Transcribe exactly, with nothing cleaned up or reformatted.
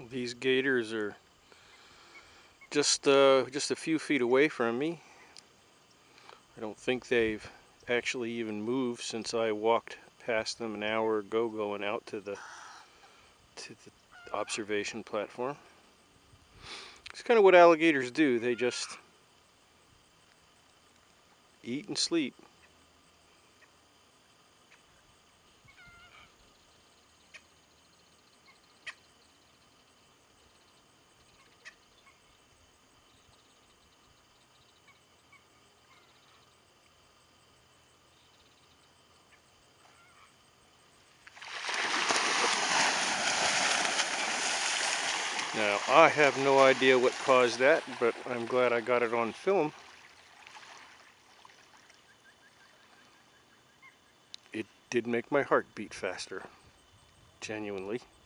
These gators are just uh, just a few feet away from me. I don't think they've actually even moved since I walked past them an hour ago going out to the to the observation platform. It's kind of what alligators do. They just eat and sleep. Now, I have no idea what caused that, but I'm glad I got it on film. It did make my heart beat faster, genuinely.